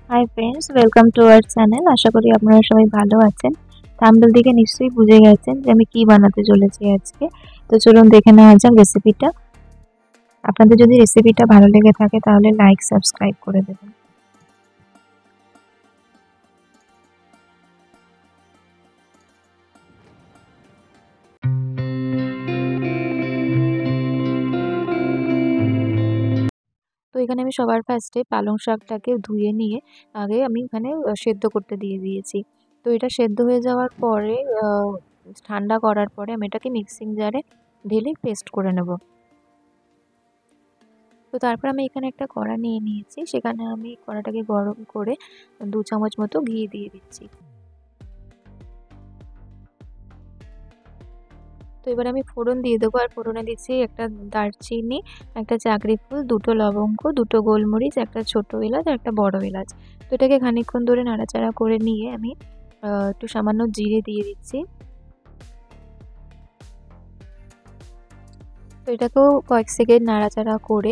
High friends, welcome to our channel. আশা করি আপনারা সবাই ভালো আছেন। থাম্বনেল দেখে নিশ্চয়ই বুঝে গেছেন যে আমি কি বানাতে চলেছি আজকে। তো চলুন দেখে নেওয়া যাক রেসিপিটা। আপনাদের যদি রেসিপিটা ভালো লেগে থাকে তাহলে লাইক সাবস্ক্রাইব করে দেবেন। তো এখানে আমি সবার ফার্স্টে পালং শাকটাকে ধুয়ে নিয়ে আগে আমি এখানে সেদ্ধ করতে দিয়ে দিয়েছি। তো এটা সেদ্ধ হয়ে যাওয়ার পরে ঠান্ডা করার পরে আমি এটাকে মিক্সিং জারে ঢেলে পেস্ট করে নেব। তো তারপর আমি এখানে একটা কড়া নিয়ে নিয়েছি, সেখানে আমি কড়াটাকে গরম করে 2 চামচ মতো ঘি দিয়ে দিচ্ছি। তো এবার আমি ফোড়ন দিয়ে দেবো, আর ফোড়নে দিচ্ছি একটা দারচিনি, একটা চাকরি ফুল, 2টো লবঙ্গ, 2টো গোলমরিচ, একটা ছোট এলাচ আর একটা বড় এলাচ। তো এটাকে খানিকক্ষণ ধরে নাড়াচাড়া করে নিয়ে আমি একটু সামান্য জিরে দিয়ে দিচ্ছি। তো এটাকেও কয়েক সেকেন্ড নাড়াচাড়া করে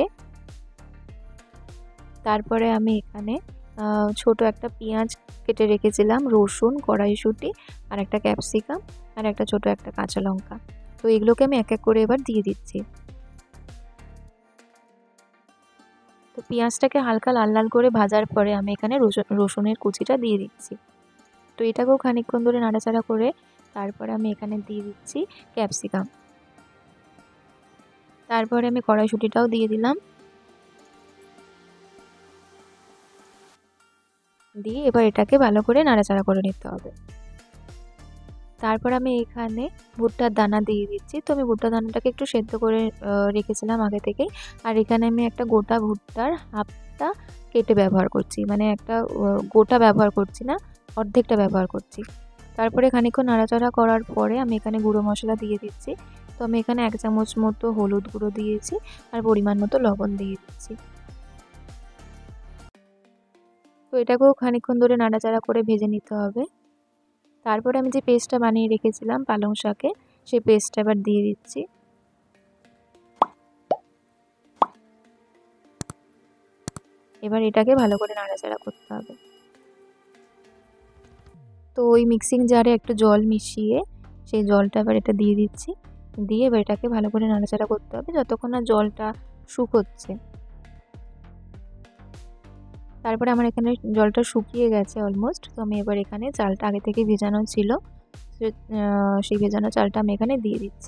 তারপরে আমি এখানে ছোট একটা পেঁয়াজ কেটে রেখেছিলাম, রসুন, কড়াইশুঁটি আর একটা ক্যাপসিকাম আর একটা ছোট একটা কাঁচা লঙ্কা। তো এগুলোকে আমি এক এক করে এবার দিয়ে দিচ্ছি। তো পেঁয়াজটাকে হালকা লাল লাল করে ভাজার পরে আমি এখানে রসুনের কুচিটা দিয়ে দিচ্ছি। তো এটাকেও খানিকক্ষণ ধরে নাড়াচাড়া করে তারপরে আমি এখানে দিয়ে দিচ্ছি ক্যাপসিকাম। তারপরে আমি কড়াইশুঁটিটাও দিয়ে দিলাম, দিয়ে এবার এটাকে ভালো করে নাড়াচাড়া করে নিতে হবে। তারপর আমি এখানে ভুট্টার দানা দিয়ে দিচ্ছি। তো আমি ভুট্টার দানাটাকে একটু সেদ্ধ করে রেখেছিলাম আগে থেকেই। আর এখানে আমি একটা গোটা ভুট্টার হাফটা কেটে ব্যবহার করছি, মানে একটা গোটা ব্যবহার করছি না, অর্ধেকটা ব্যবহার করছি। তারপরে খানিকক্ষণ নাড়াচাড়া করার পরে আমি এখানে গুঁড়ো মশলা দিয়ে দিচ্ছি। তো আমি এখানে 1 চামচ মতো হলুদ গুঁড়ো দিয়েছি আর পরিমাণ মতো লবণ দিয়ে দিচ্ছি। তো এটাকেও খানিকক্ষণ ধরে নাড়াচাড়া করে ভেজে নিতে হবে। তারপরে আমি যে পেস্টটা বানিয়ে রেখেছিলাম পালং শাকে, সেই পেস্টটা এবার দিয়ে দিচ্ছি। এবার এটাকে ভালো করে নাড়াচাড়া করতে হবে। তো ওই মিক্সিং জারে একটু জল মিশিয়ে সেই জলটা এবার এটা দিয়ে দিচ্ছি। দিয়ে এবার এটাকে ভালো করে নাড়াচাড়া করতে হবে যতক্ষণ না জলটা শুকোচ্ছে। তারপরে আমার এখানে জলটা শুকিয়ে গেছে অলমোস্ট। তো আমি এবার এখানে চালটা আগে থেকে ভেজানো ছিল, সেই ভেজানো চালটা আমি এখানে দিয়ে দিচ্ছি।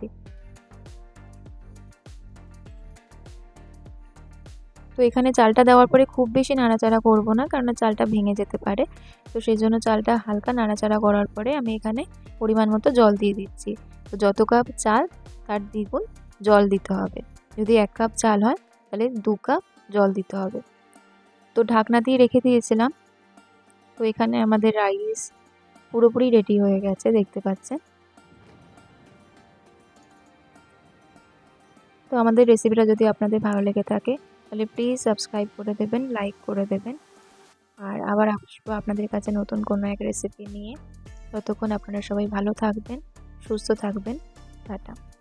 তো এখানে চালটা দেওয়ার পরে খুব বেশি নাড়াচাড়া করব না, কারণ চালটা ভেঙে যেতে পারে। তো সেই জন্য চালটা হালকা নাড়াচাড়া করার পরে আমি এখানে পরিমাণ মতো জল দিয়ে দিচ্ছি। তো যত কাপ চাল তার দ্বিগুণ জল দিতে হবে। যদি 1 কাপ চাল হয় তাহলে 2 কাপ জল দিতে হবে। তো ঢাকনা দিয়ে রেখে দিয়েছিলাম। তো এখানে আমাদের রাইস পুরোপুরি রেডি হয়ে গেছে, দেখতে পাচ্ছেন। তো আমাদের রেসিপিটা যদি আপনাদের ভালো লেগে থাকে তাহলে প্লিজ সাবস্ক্রাইব করে দেবেন, লাইক করে দেবেন। আর আবার আসবো আপনাদের কাছে নতুন কোনো এক রেসিপি নিয়ে। ততক্ষণ আপনারা সবাই ভালো থাকবেন, সুস্থ থাকবেন। টাটা।